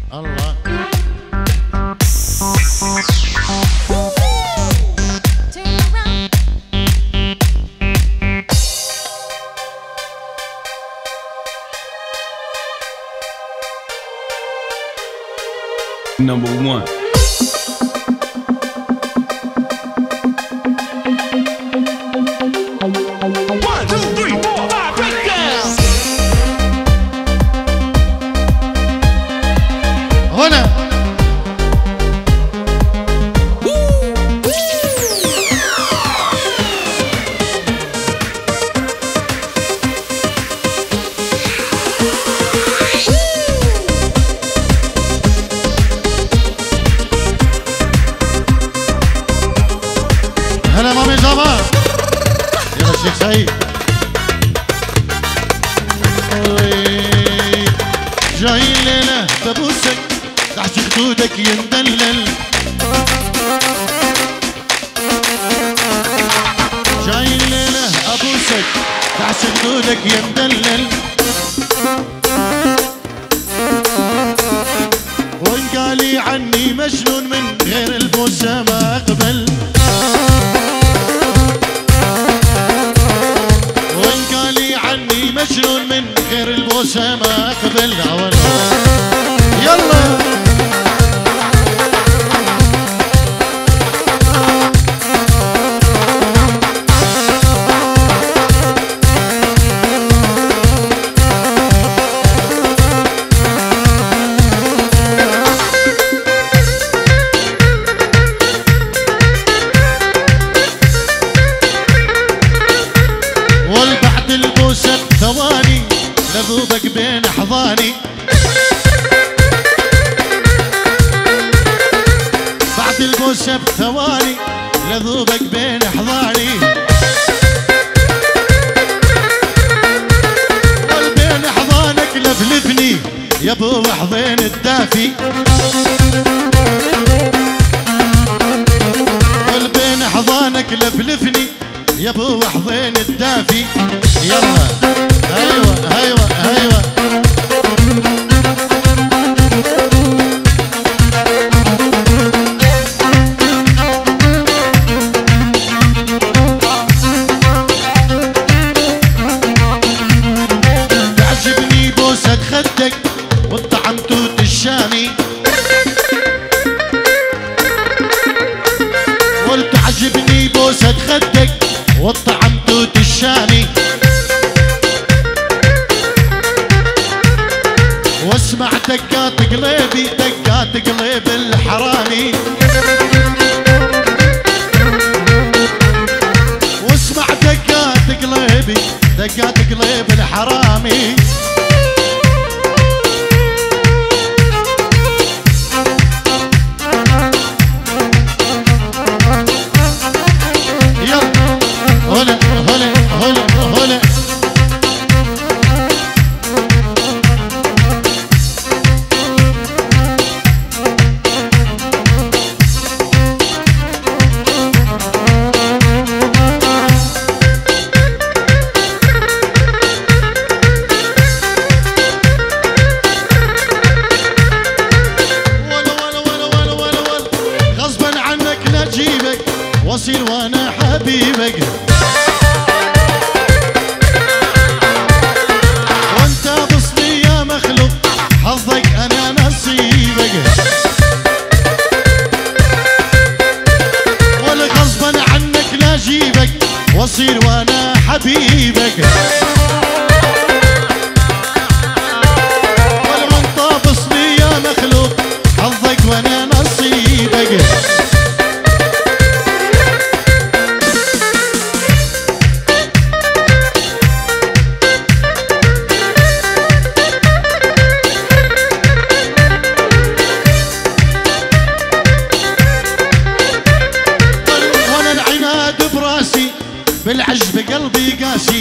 الله. Number one. هلا مامي جابا يلا الشيخ سعيد. جاي الليلة ببوسك تحت خدودك يندلل، جاي الليلة ابوسك تحت خدودك يندلل، وان قالي عني مجنون من غير البوسة ما اقبل، مجنون من غير البوسة ما اقبل. يلا والبعد البوسة ثواني لذوبك بين احضاني، بعد البوسة بثواني لذوبك بين احضاني، والبين احضانك لفلفني يا ابو حضين الدافي، والبين احضانك لفلفني يا ابو حضين الدافي. يلا ايوه ايوه ايوه تعجبني بوسة خدك والطعم توت الشامي، قلت تعجبني بوسة خدك والطعم توت الشامي، واسمع دقات قلبي دقات قلب الحرامي، واسمع دقات قلبي دقات قلب الحرامي. هلا هلا هلا هلا غصبا عنك نجيبك واصير وانا حبيبك، وانت بصني يا مخلوق حظك انا نصيبك، ولا غصبا عنك نجيبك واصير وانا حبيبك، ولا وانت بصني يا مخلوق حظك وانا نصيبك. بالعجب قلبي قاسي،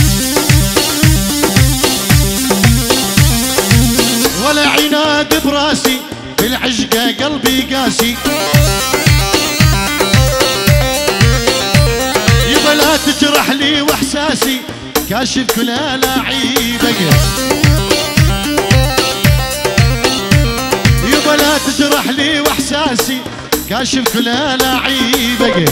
ولا عناد براسي بالعشقة قلبي قاسي، يبا لا تجرح لي واحساسي كاشف كل الاعيبك، راسي كاشف كل لعيبك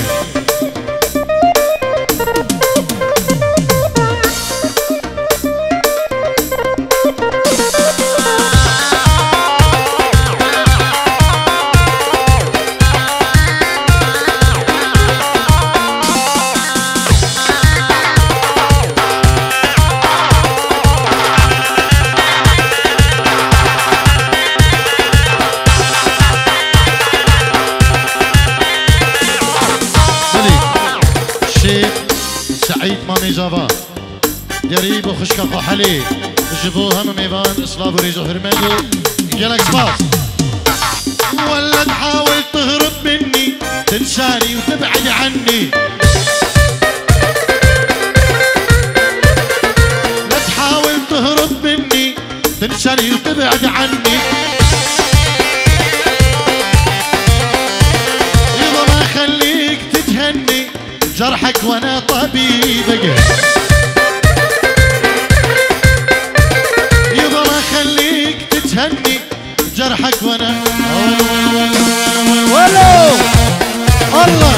مامي جافا ديري بو خشكا خو حلي جيبو هم ميفان اسلاب وريجو هرمادو جالك سباس ولا تحاول تهرب مني تنساني وتبعد عني لا تحاول تهرب مني تنساني وتبعد عني يلا ما خليك تتهني جرحك وانا طبيبك يبا ما خليك تتهني جرحك وانا ولو الله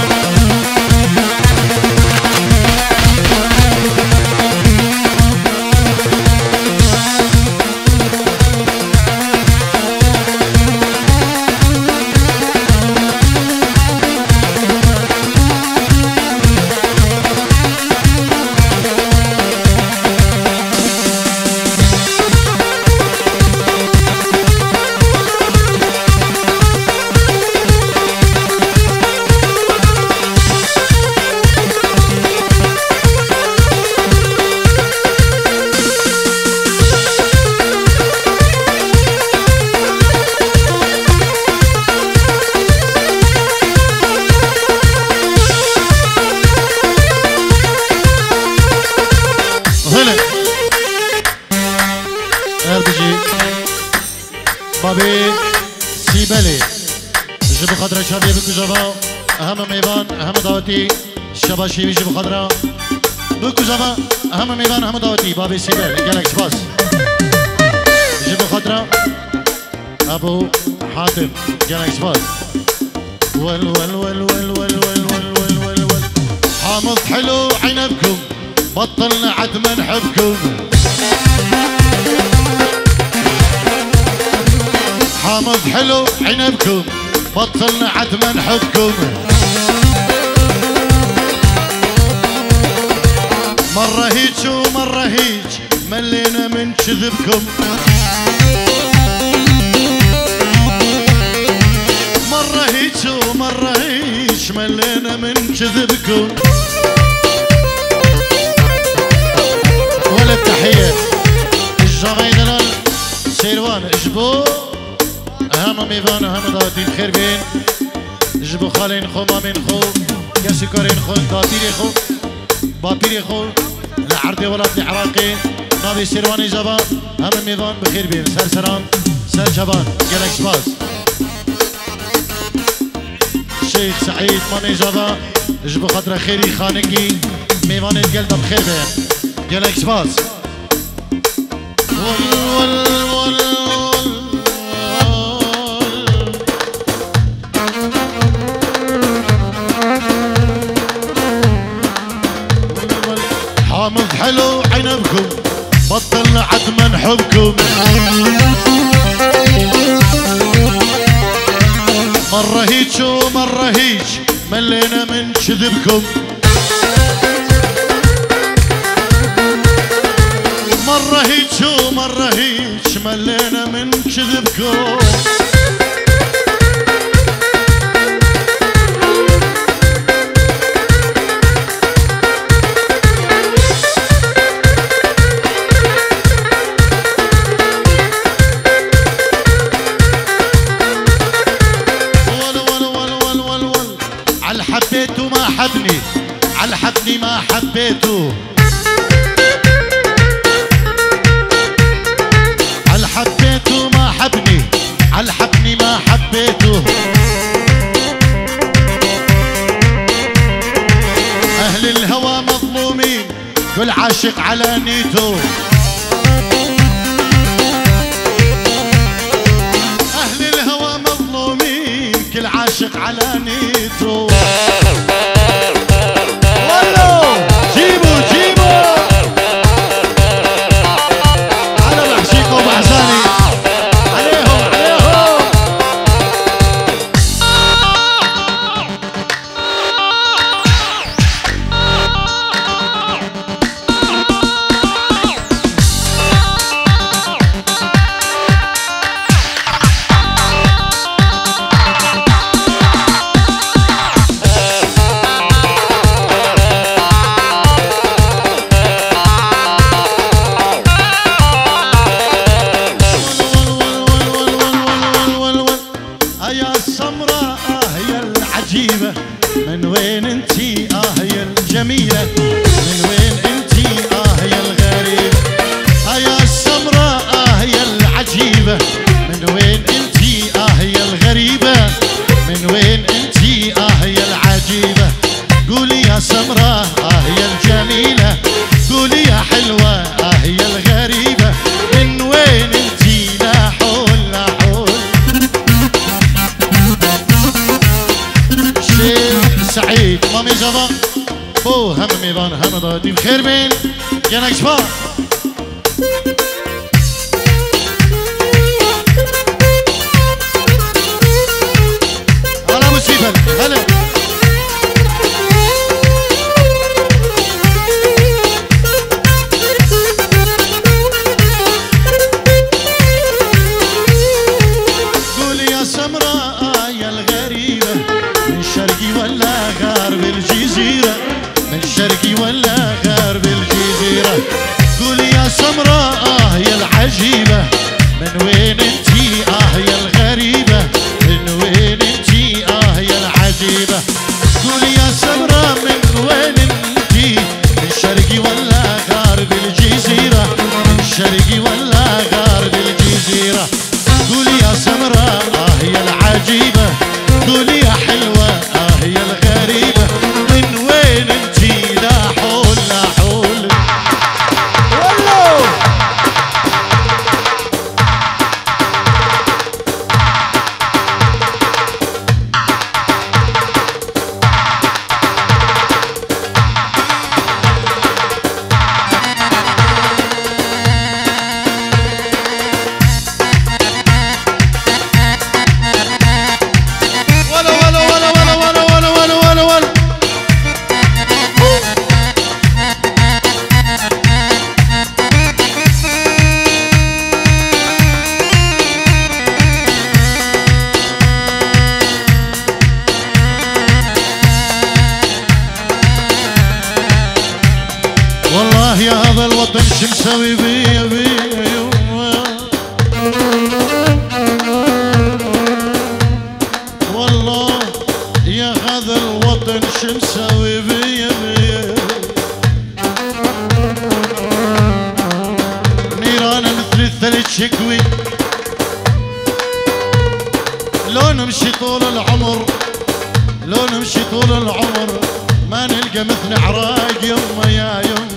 بابي سيبالي جيبو خضرا شافي بكو جافا اهم ميفان اهم دعوتي الشباشي بيجيبو خضرا بكو جافا اهم ميفان اهم دعوتي بابي سيبال جالك سباس جيبو خضرا ابو حاتم جالك سباس ول ول ول ول ول ول ول ول ول ول حامض حلو عنبكم بطلنا عدم نحبكم حامض حلو عنبكم بطلنا عدم نحبكم مرة هيج ومرة هيج ملينا من كذبكم مرة هيج ومرة هيج ملينا من كذبكم ولا التحية الجماعة سيروان اجبو اهم ميفان اهم داتين خير بين جبو خالين خو مامين خو ياسكارين خو داتيري خو بابيري خو العرضي ولاد العراقي نابي سيرواني جبا هم ميفان بخير بين سرسران سر جبان جالك سباس شيخ سعيد مامي جبا جبو خاطر خيري خانقي ميفان القلب بخير بين جالك سباس حامض حلو عنبكم بطلنا عدم نحبكم مرة هيج ومرة هيج ملينا من كذبكم مرة هيج ومرة هيج ملينا من كذبكم حبيته ما حبني على حبني ما حبيته على حبيته ما حبني على حبني ما حبيته أهل الهوى مظلومين كل عاشق على نيته أهل الهوى مظلومين كل عاشق عاشق على نيته. ولو جيبوا جيبوا على محشيكو وبحزاني عليهم عليهم. من وين انتي يا الجميلة، من وين انتي يا الغريبة، يا السمراء يا العجيبة، من وين انتي يا الغريبة، من وين انتي يا العجيبة. قولي يا سمراء يا الجميلة، قولي يا حلوة يا الغريبة، من وين انتي لا حول لا حول. سعيد مامي جابا بو هم میوان هم دادیم خیر بین گنک شما هلا موسیقل هلا قولي يا سمراء يا الغريبة، من شرقي ولا غرب الجزيرة، من شرقي ولا غرب الجزيرة. قولي يا سمراء يا العجيبة، من وين انتي يا الغريبة، من وين انتي يا العجيبة. قولي يا سمراء من وين انتي، من شرقي ولا غرب الجزيرة، من شرقي ولا غرب الجزيرة. قولي يا سمراء يا العجيبة، قولي يا حلوة يا الغريبة، من وين انتي لا حول لا حول. ولو والله يا هذا الوطن شو مسوي بيا بيا يوم. والله يا هذا الوطن شو مسوي بيا بيا. نيرانه مثل الثلج شكوي، لو نمشي طول العمر، لو نمشي طول العمر ما نلقى مثل عراق يما يا يما.